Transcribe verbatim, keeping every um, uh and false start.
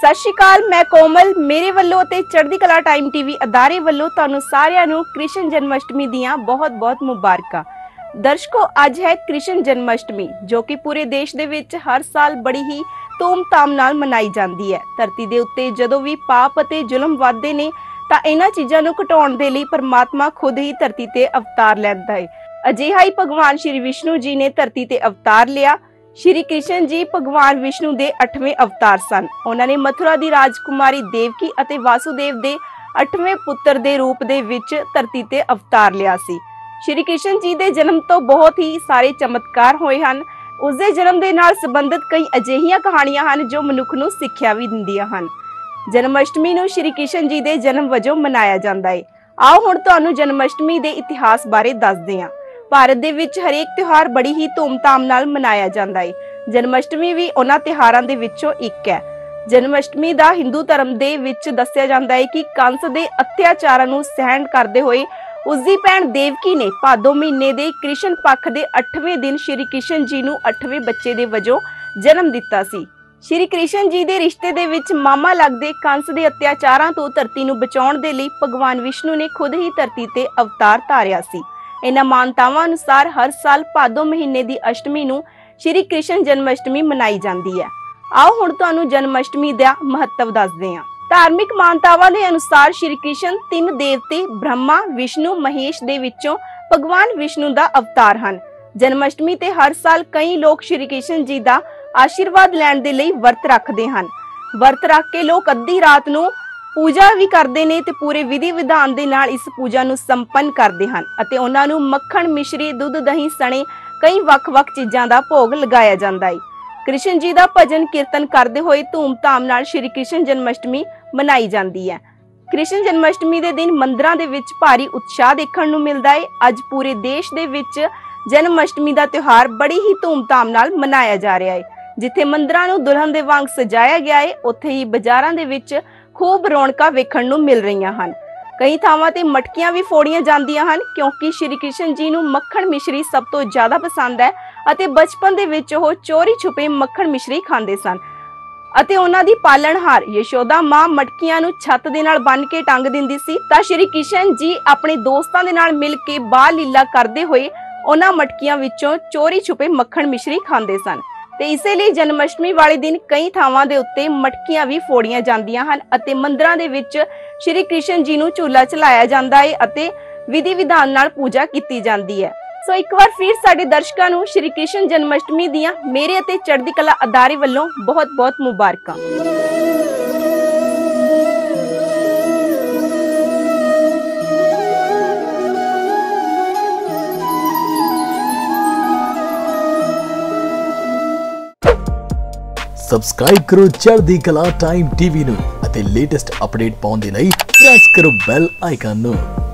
सत श्री अकाल, मैं कोमल मेरे वल्लों ते चढ़दी कला टाइम टीवी अदारे वल्लों तुहानू सारिआं नू कृष्ण जन्माष्टमी दियां बहुत बहुत मुबारकां। दर्शकों, अज है कृष्ण जन्माष्टमी जो कि पूरे देश दे विच हर साल बड़ी ही धूम-धाम नाल मनाई जाती है। धरती दे उत्ते जदों भी पाप अते जुल्म वधदे ने तां इन्हां चीज़ां नू घटाउण दे लई परमात्मा खुद ही धरती ते अवतार लैंदा है। अजिहा ही भगवान श्री विष्णु जी ने धरती ते अवतार लिया। श्री कृष्ण जी भगवान विष्णु दे अठवें अवतार सन। उन्होंने मथुरा दी राजकुमारी देवकी अते वासुदेव दे अठवें पुत्र दे रूप दे विच धरती ते अवतार लिया सी। श्री कृष्ण जी दे जन्म तो बहुत ही सारे चमत्कार होए हन। उसदे जन्म दे नाल संबंधित कई अजिहियां कहानियां हन जो मनुख नूं सिੱਖਿਆ भी दिंदियां हन। जन्माष्टमी नूं श्री कृष्ण जी दे जन्म वजों मनाया जांदा है। आओ हुण तुहानूं जन्माष्टमी दे इतिहास बारे दसदे हां। भारत दे विच हरेक त्योहार बड़ी ही धूम-धाम नाल मनाया जांदा है। जन्माष्टमी भी उन्हां त्योहारां दे विचों एक है। जन्माष्टमी दा हिंदू धर्म दे विच दस्सिया जांदा है कि कंस दे अत्याचारां नूं सहन करदे होए उसदी भैण देवकी ने भादो महीने दे कृष्ण पक्ष दे अठवें दिन श्री कृष्ण जी नूं अठवें बच्चे दे वजों जन्म दिता सी। श्री कृष्ण जी दे रिश्ते दे विच मामा लगदे कंस दे अत्याचारां तों धरती नूं बचाउण दे लई भगवान विष्णु ने खुद ही धरती ते अवतार धारिया सी। इन्हां मानतावां अनुसार हर साल भादो महीने दी अष्टमी नूं श्री कृष्ण जन्माष्टमी मनाई जांदी है। आओ हुण तुहानूं जन्माष्टमी दा महत्व दसदे हां। धार्मिक मानतावां दे अनुसार श्री कृष्ण तीन देवते ब्रह्मा विष्णु महेश दे विचों भगवान विष्णु दा अवतार हन। जन्माष्टमी ते हर साल कई लोग श्री कृष्ण जी दा आशीर्वाद लैण दे लई वर्त रखदे हन। वर्त रख के लोग अद्धी रात नूं पूजा भी करते हैं ते पूरे विधि विधान दे नाल इस पूजा नूं संपन्न करते हैं अते उन्हां नूं मक्खण मिश्री दुध दही सने कई वख-वख चीज़ां दा भोग लगाया जांदा है। कृष्ण जी दा भजन कीर्तन करते हुए धूम-धाम नाल श्री कृष्ण जन्माष्टमी मनाई जाती है। कृष्ण जन्माष्टमी के दिन मंदिरां दे विच भारी उत्साह देखण नूं मिलदा है। अज पूरे देश दे विच जन्माष्टमी का त्योहार बड़ी ही धूम-धाम नाल मनाया जा रहा है। जिथे मंदिरां नूं दुल्हन दे वांग सजाया गया है उत्थे ही बाजारां दे विच खूब रौनकां वेखण नूं मिल रहीआं हन। कई थावां ते मटकियां भी फोड़ियां जांदियां हन क्योंकि श्री कृष्ण जी नूं मक्खण मिश्री सब तो ज्यादा पसंद है अते बचपन दे विच ओह चोरी छुपे मक्खण मिश्री खांदे सन अते उन्हां दी पालणहार यशोदा मां मटकियां नूं छत दे नाल बन के टंग दिंदी सी तां श्री कृष्ण जी अपने दोस्तां दे नाल मिल के बाल लीला करदे होए उन्हां मटकियां विचों चोरी छुपे मक्खण मिश्री खांदे सन। ते इसे लिए जन्माष्टमी वाले दिन कई थावां दे उत्ते मटकियां भी फोड़ियां जांदियां हन अते मंदिरां दे विच श्री कृष्ण जी नूं झूला झलाया जांदा है अते विधि विधान नाल पूजा कीती जांदी है। सो एक बार फिर साडे दर्शकां नूं श्री कृष्ण जन्माष्टमी दियां मेरे अते चढ़दी कला अदारे वल्लों बहुत बहुत मुबारकां। सबसक्राइब करो चढ़दी कला टाइम टीवी नूं अते लेटेस्ट अपडेट पाउण दे लई प्रेस करो बैल आइकन नूं।